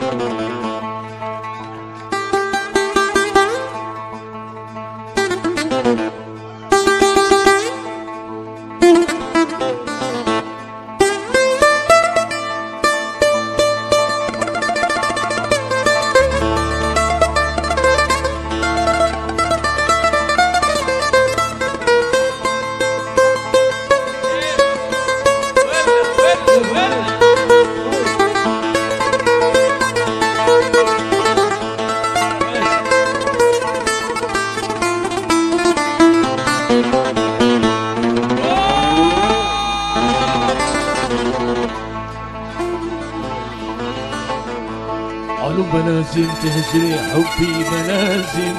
قالوا بلازم تهجري حبي بلازم،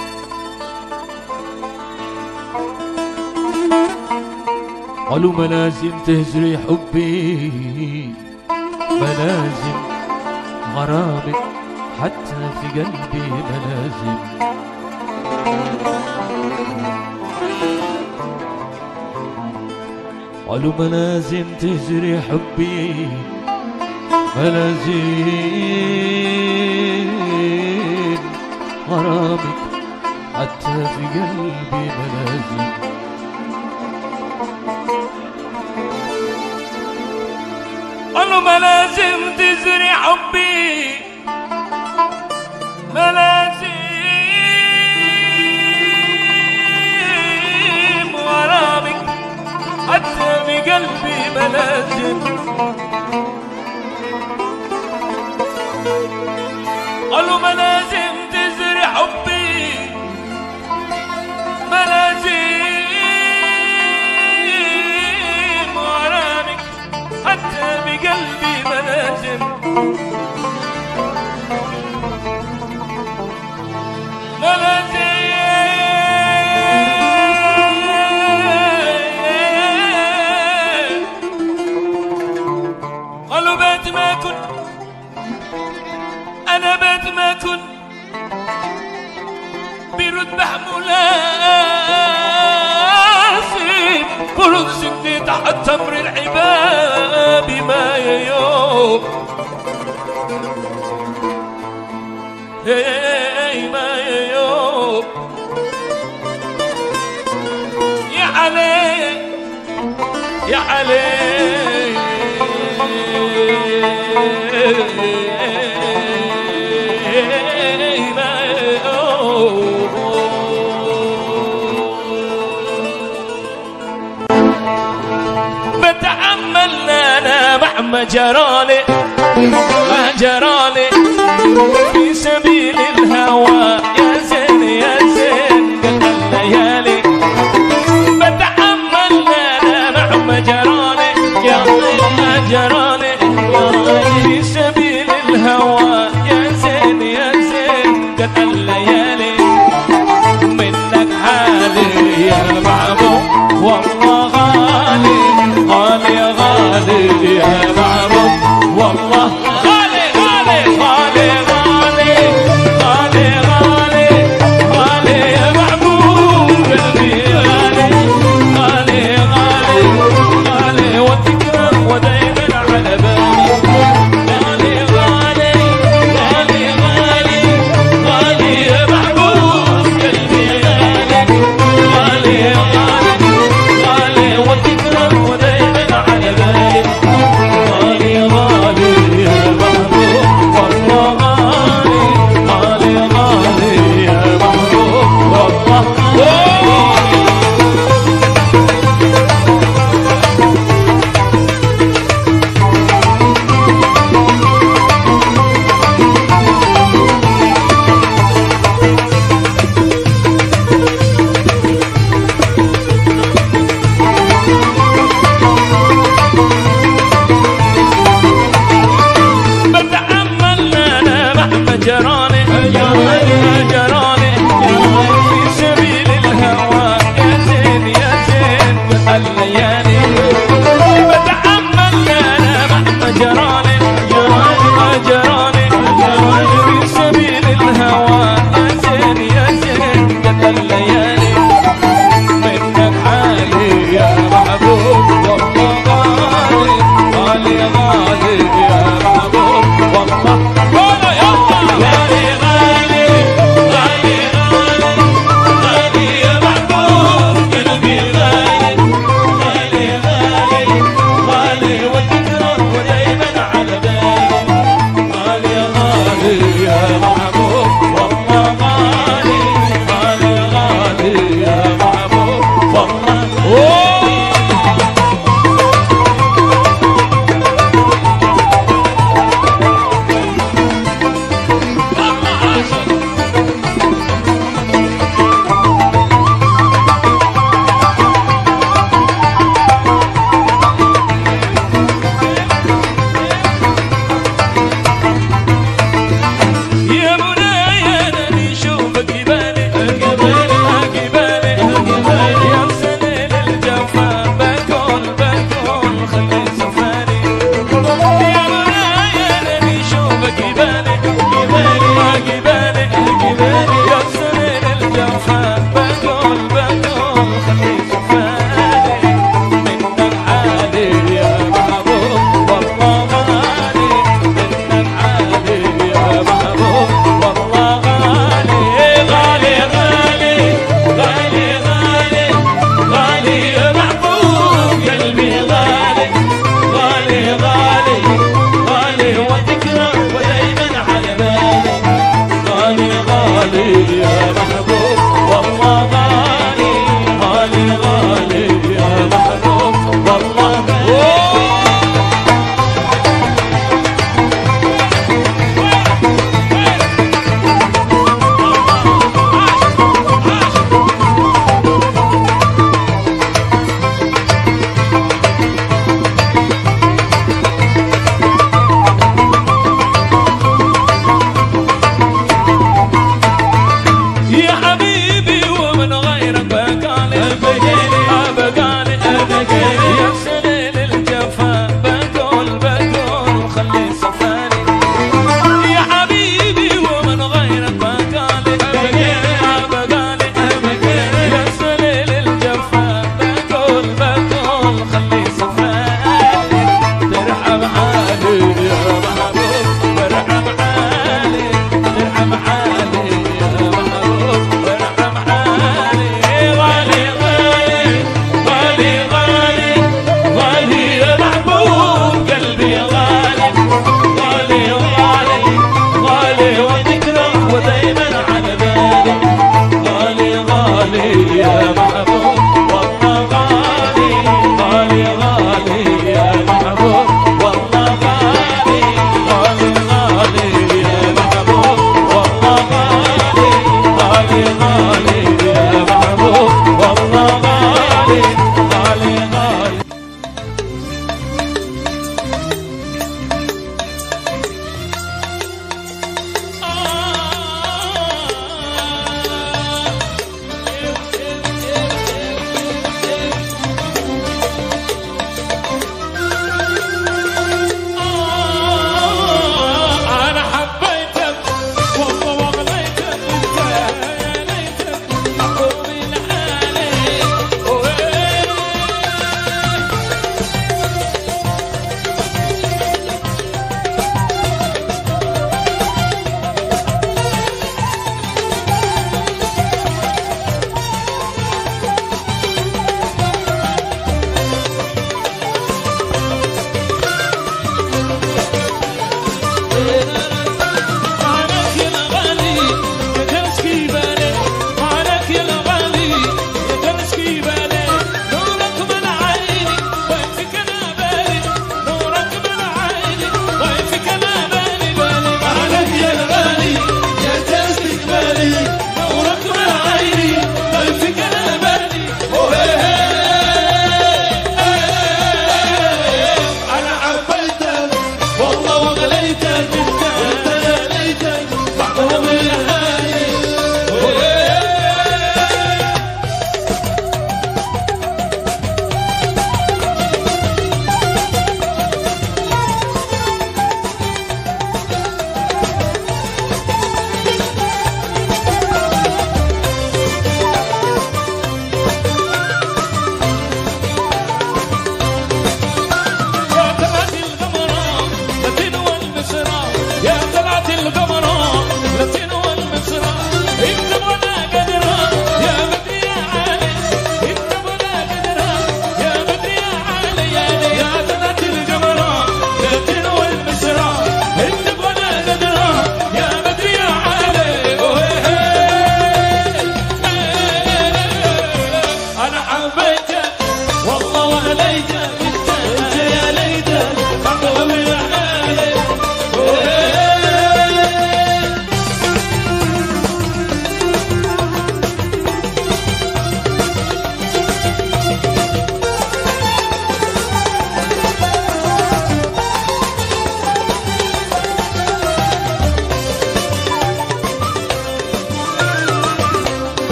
قالوا بلازم تهجري حبي بلازم، غرامك حتى في قلبي بلازم. قالوا بلازم تهجري حبي بلازم، غرامك حتى في قلبي بلازم. قالوا بلازم تزري حبي بلازم، غرامك حتى في قلبي بلازم. قالوا بلازم تزري حبي بلازم، غرامك حتى بقلبي بلازم. قالوا بيت ما كنت أنا بيت ما كنت برتبة مناسب، برد سكني تحت تمر العباب ما يوم ما يوم يا علي يا علي بتأمل أنا مهما جرالي ما جرالي في سبيل الهوى يا زين يا زين قد الليالي. بتأمل أنا مهما جرالي يا ما جرالي في سبيل الهوى يا زين يا زين قد الليالي. منك حالي يا محبوب والله غالي غالي غالي يا محبوب والله غالي غالي غالي غالي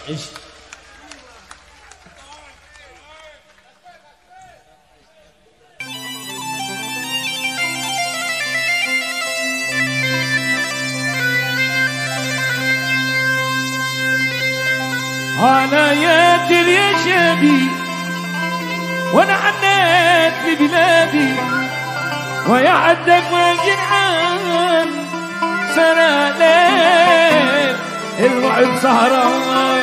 عيش. أنا يا دل يا شبي وأنا عنيت لبلادي ويا عدك والجنعان سنة ليل الوعد سهران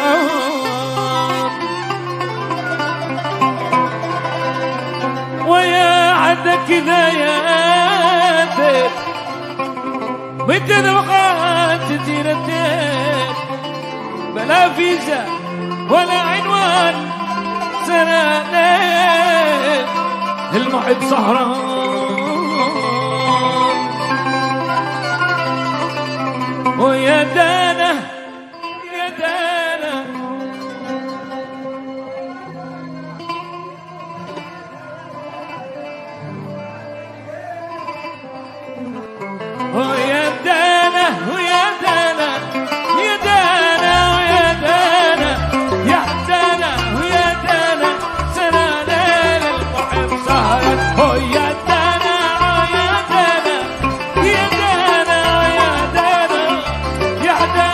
ويا عدك هداياتك متى ذوقات تيرتك بلا فيزا ولا عنوان سنة ليل المحب سهران ويا دانا يا دانا ويا دانا ويا دانا يا دانا ويا دانا يا دانا ويا دانا سنة ليل المحب سهران ويا دانا ويا دانا يا دانا ويا دانا يا دانا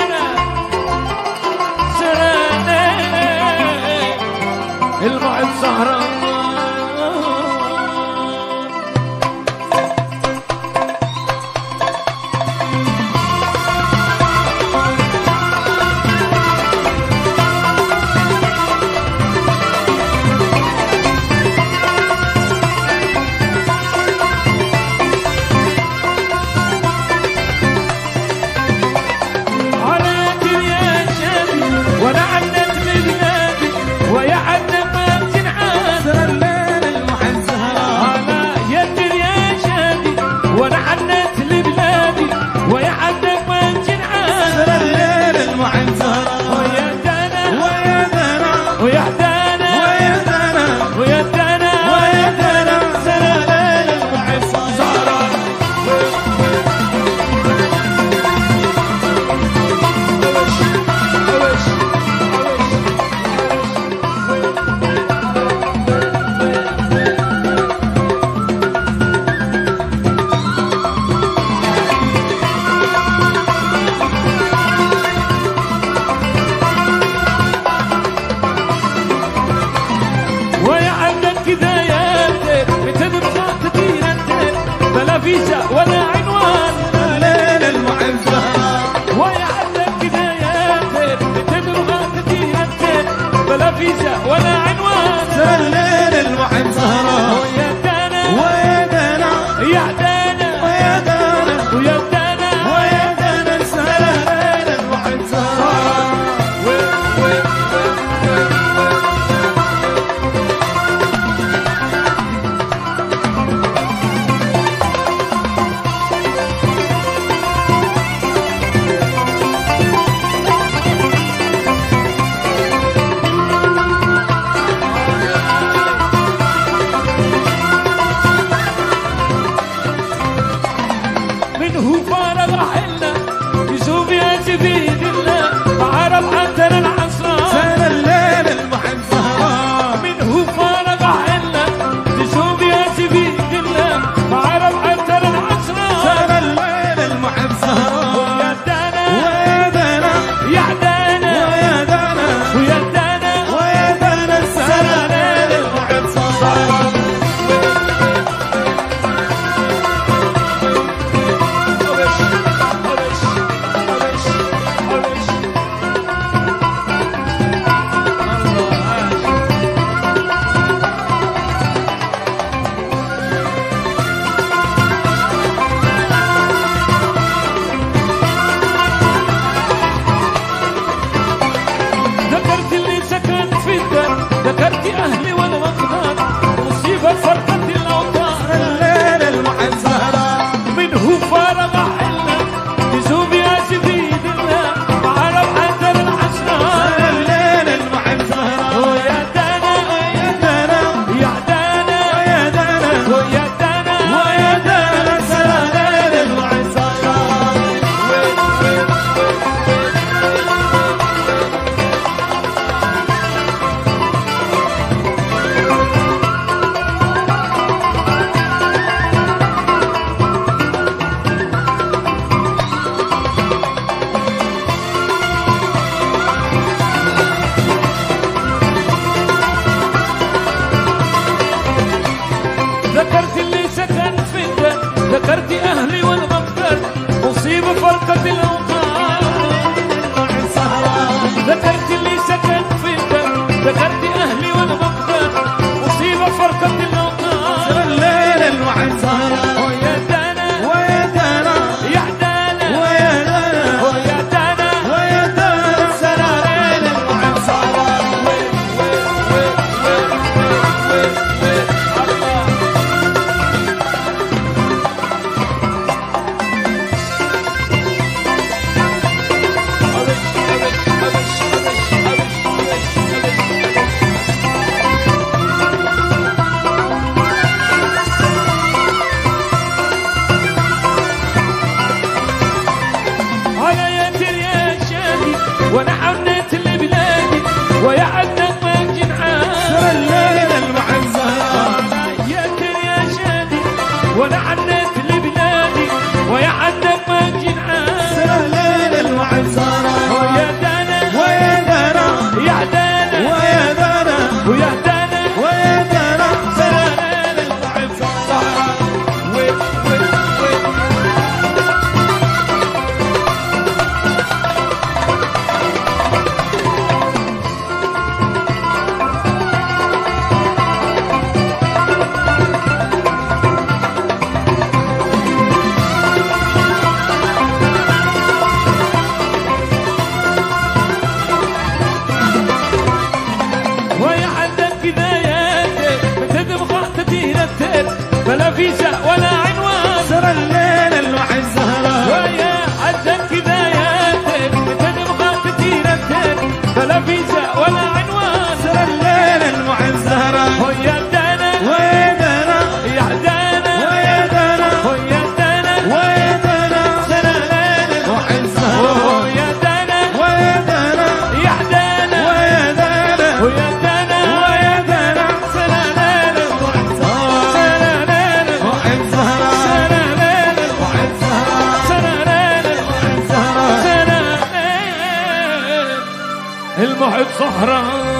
بلا فيزا ولا عنوان، سرى الليل الوحي الزهران، ويا عدك كذاياتك بتنبغى كثيرتك، بلا فيزا ولا عنوان، سرى الليل الوحي الزهران، ويا دانا ويا دانا يا دانا ويا دانا ويا دانا ويا دانا، سنة ليل الوحي الزهران، ويا دانا ويا دانا يا دانا ويا دانا ويا دانا ويا دانا، سنة ليل الوحي الزهران، سنة ليل الوحي الزهران، سنة ليل الوحي الزهران، سنة ليل الوحي الزهران، سنة ليل المحب سهران.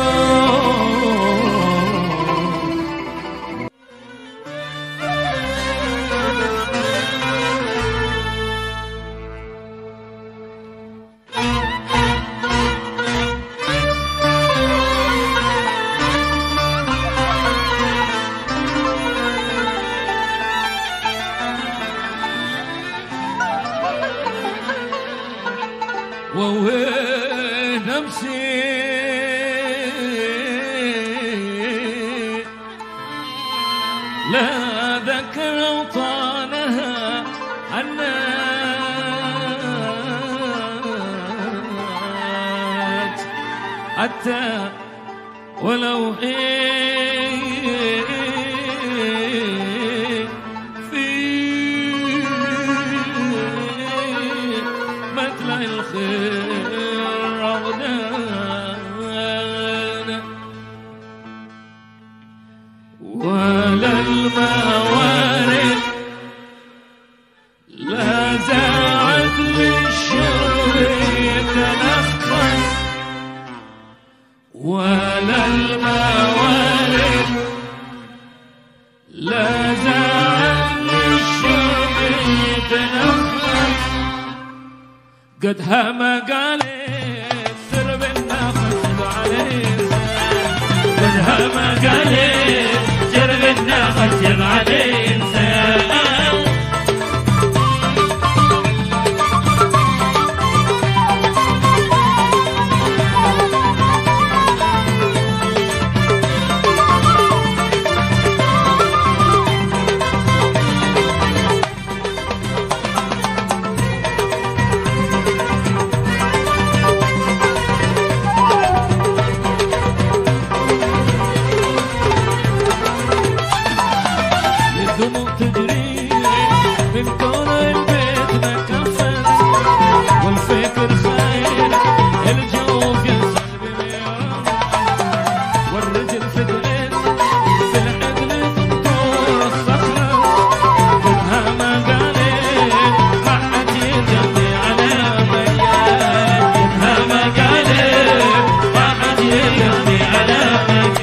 ووين امشي لا ذكر اوطانها عنات حتى ولو في مثل الخير رغدان، ولا الموارد لا زاعت للشر يتنفس، ولا الموارد لا زاعت للشر يتنفس، قد هما قالت سر بالنفس عليه، قد هما قالت سر بالنفس عليه إنسان. الدموع تجري من كون البيت نكفت، والفكر خير الجوف ينصب باليوم، والرجل فقرت في العقل تنطر الصخرة، قدها ما قالت ما حد يجني على مكان، قدها ما قالت ما حد يجني على مكان.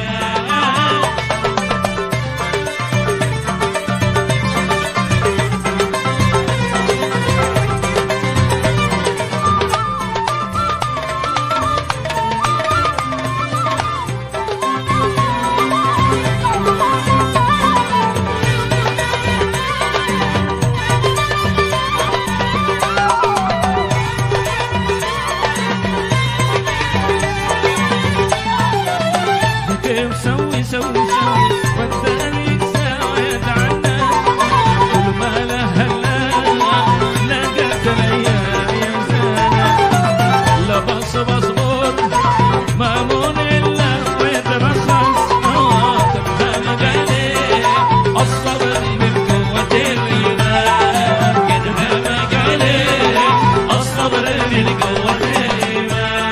كيف سوي والثاني يساوي يتعنى، كل ما له هلا لقيت الايام يا زانه، لا بصبر مامون الا ويترخص، تفهم قالي الصبر من قوة الايمان، تفهم قالي الصبر من قوة الايمان.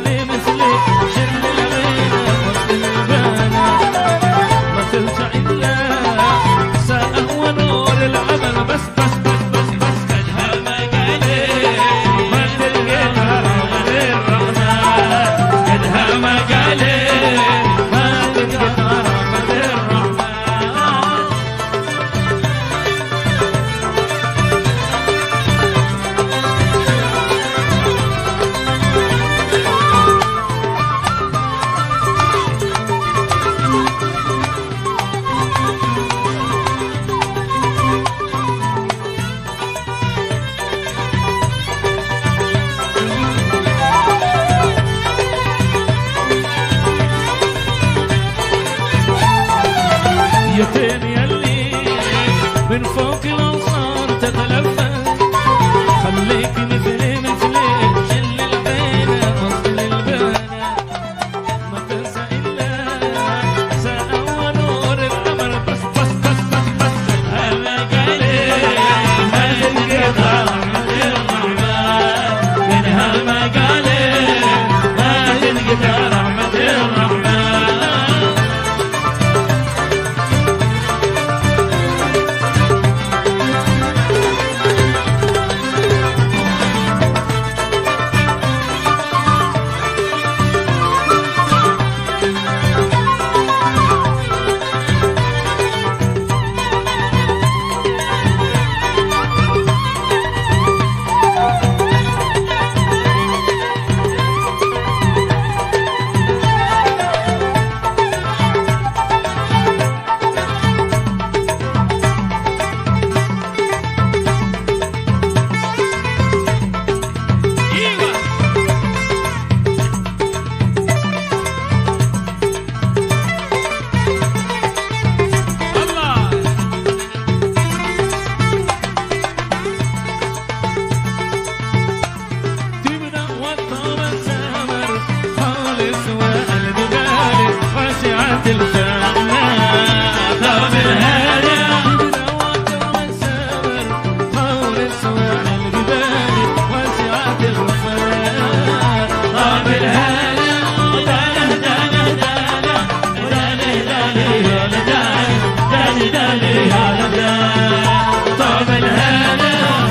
مثلي شل العين وسط البانا، ما تنسى إلا تلفانا طاب الهنا والسمر طول السوار الجبال واسعة الغفران طاب الهنا ودانه دانه دانه ودانه دانه يا لدان دانه دانه يا لدان طاب الهنا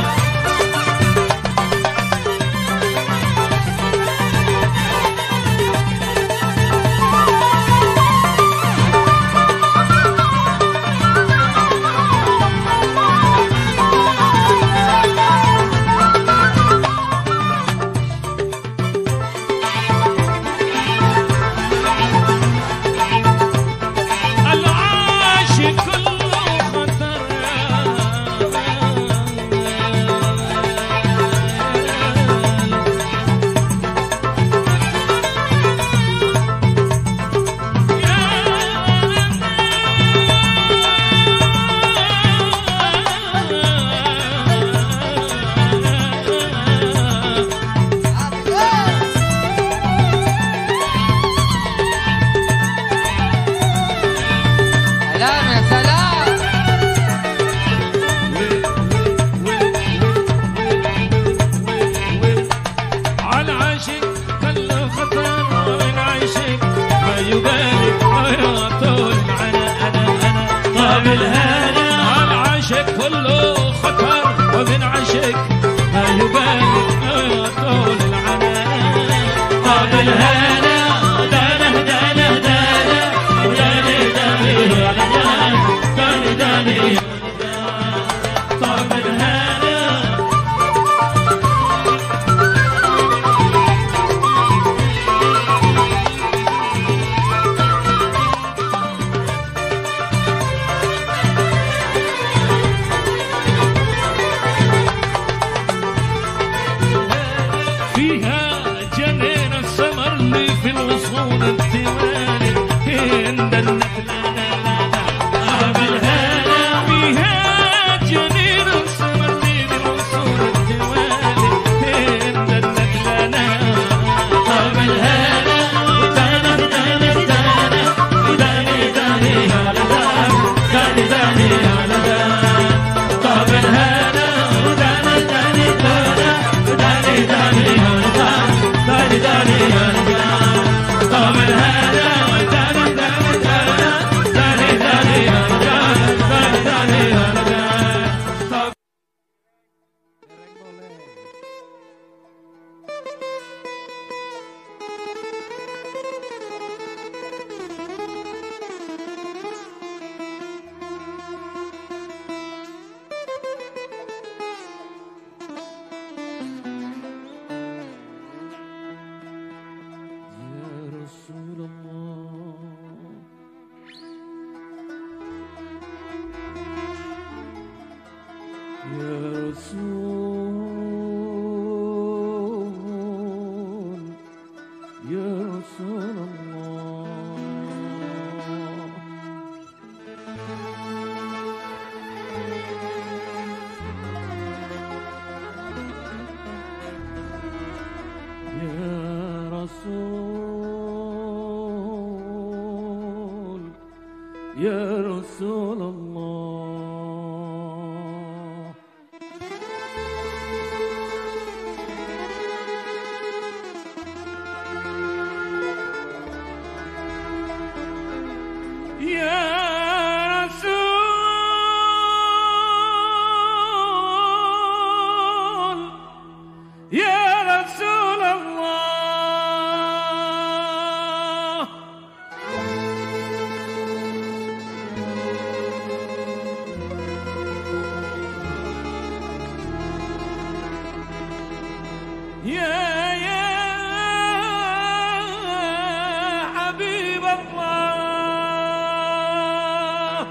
يا رسول الله يا رسول يا رسول الله يا حبيب الله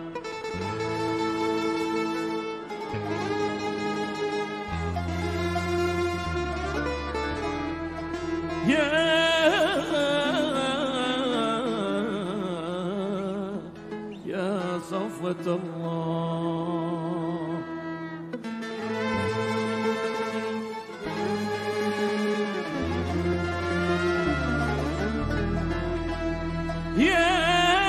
يا صفوة الله يا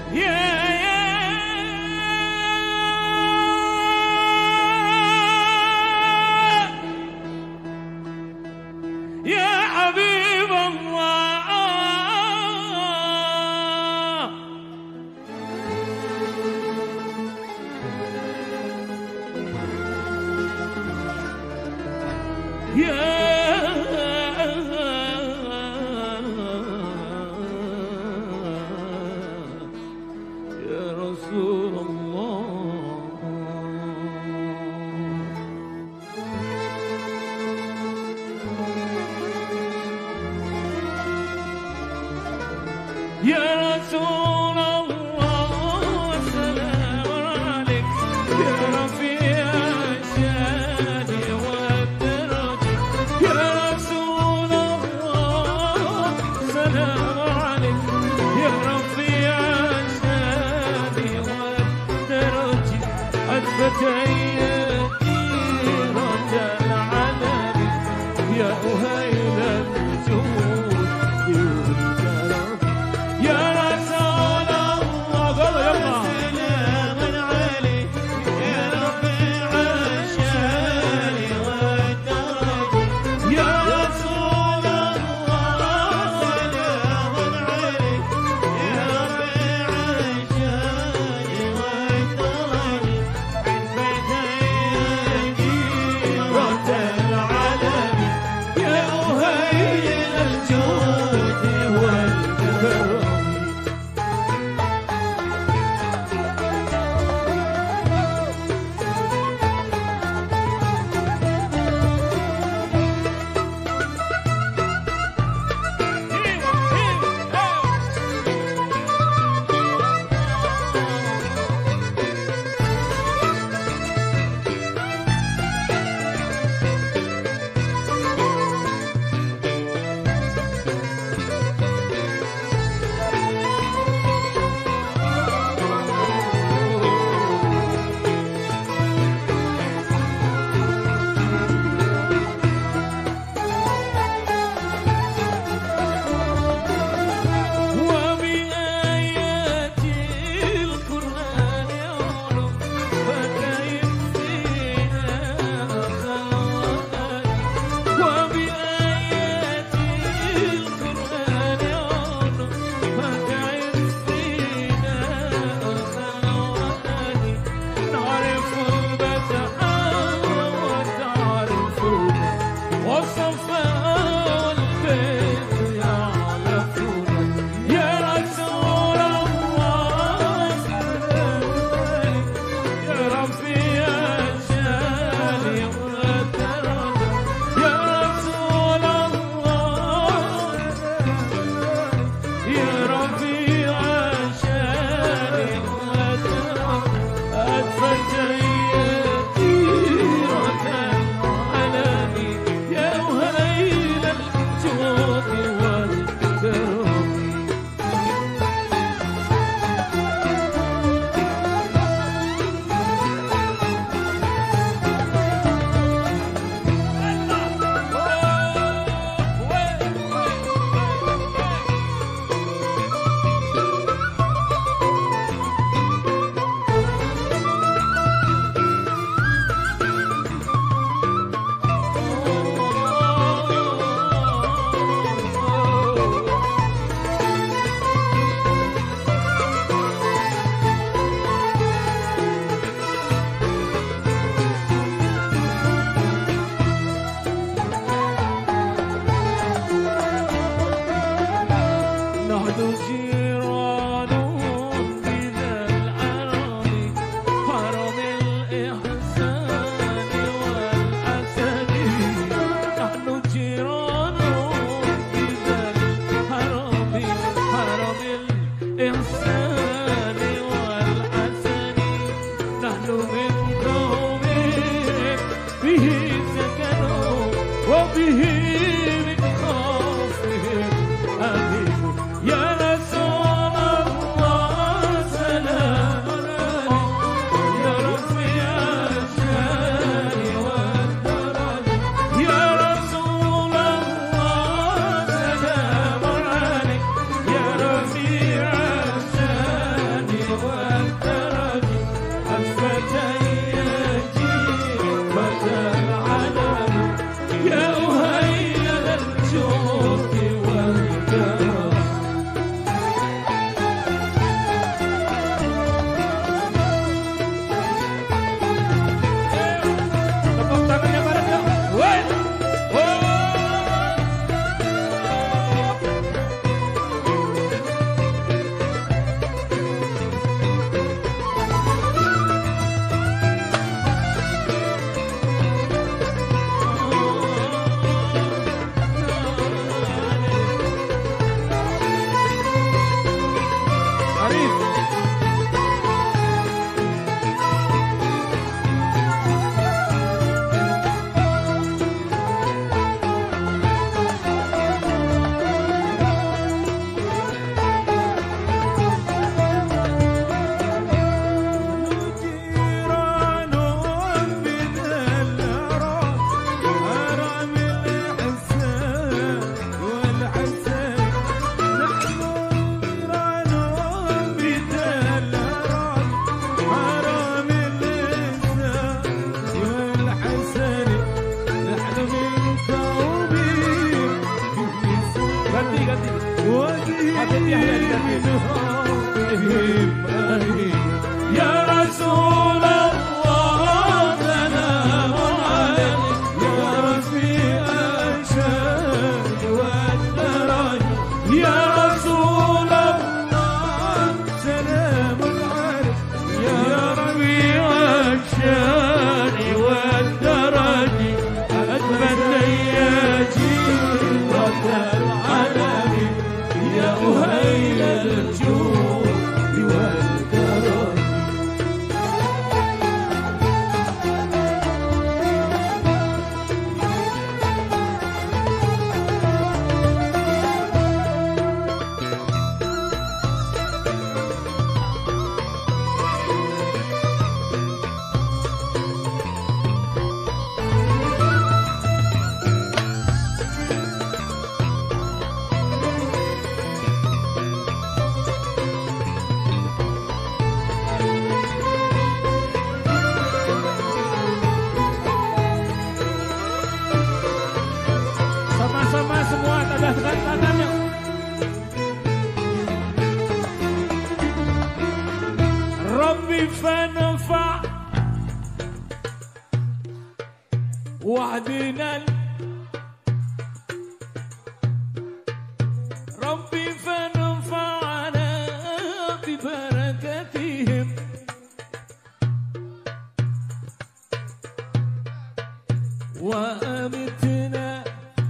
يا حبيب الله يا رسول الله يا رسول الله السلام عليك يا رفيع الشان والدرج يا رسول الله السلام عليك يا رفيع الشان والدرج ربي فنفع وعدنا ربي فنفعنا ببركتهم وأمتنا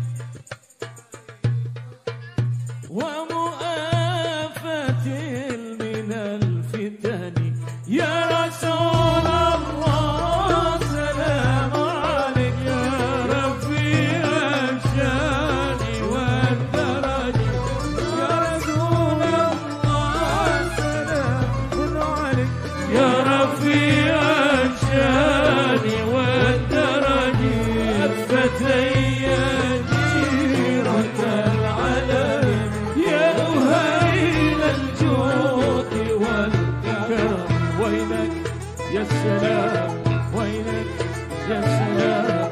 ومؤافة من الفتن يا رسول الله سلام عليك يا رفيع الشان والدرج يا رسول الله سلام عليك يا رفيع الشان والدرج أثبت لي جيرة العلم يا أهيل الجود والكرم وينك يا سلام وينك يا سلام